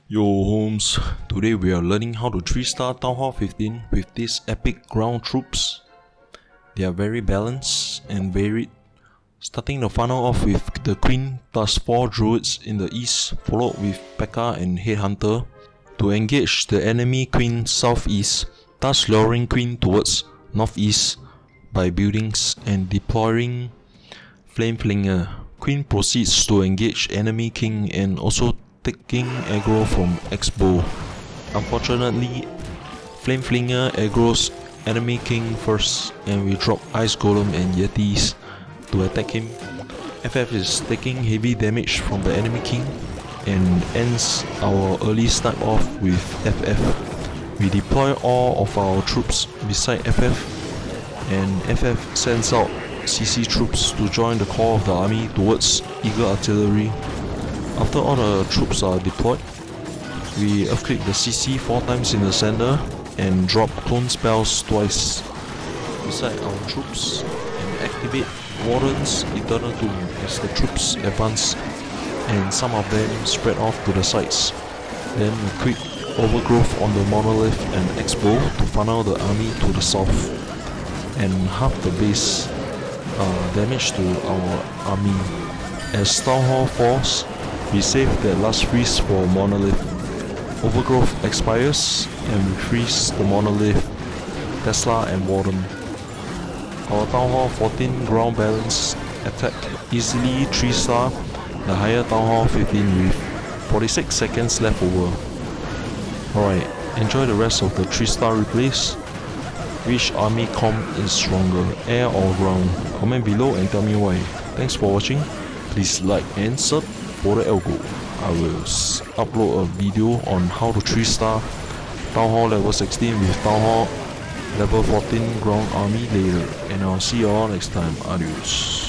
Yo Holmes, today we are learning how to 3-star Town Hall 15 with these epic ground troops. They are very balanced and varied, starting the funnel off with the Queen plus 4 druids in the east, followed with P.E.K.K.A and Headhunter to engage the enemy Queen southeast, thus luring Queen towards northeast by buildings and deploying Flame Flinger. Queen proceeds to engage enemy King and also taking aggro from X-Bow. Unfortunately, Flame Flinger aggroes enemy King first and we drop Ice Golem and Yetis to attack him. FF is taking heavy damage from the enemy King and ends our early snipe off with FF. We deploy all of our troops beside FF and FF sends out CC troops to join the core of the army towards Eagle Artillery. After all the troops are deployed, we earthquake the CC 4 times in the center and drop clone spells twice beside our troops and activate Warden's Eternal Tomb as the troops advance and some of them spread off to the sides. Then a quick overgrowth on the Monolith and X-Bow to funnel the army to the south and half the base damage to our army. As Town Hall falls, we save that last freeze for Monolith. Overgrowth expires and we freeze the Monolith, Tesla and Warden. Our Town Hall 14 ground balance attack easily 3-star the higher Town Hall 15 with 46 seconds left over. Alright, enjoy the rest of the 3-star replays. Which army comp is stronger, air or ground? Comment below and tell me why. Thanks for watching. Please like and sub for the algo. I will upload a video on how to 3-star Town Hall level 16 with Town Hall level 14 ground army later. And I'll see you all next time. Adios.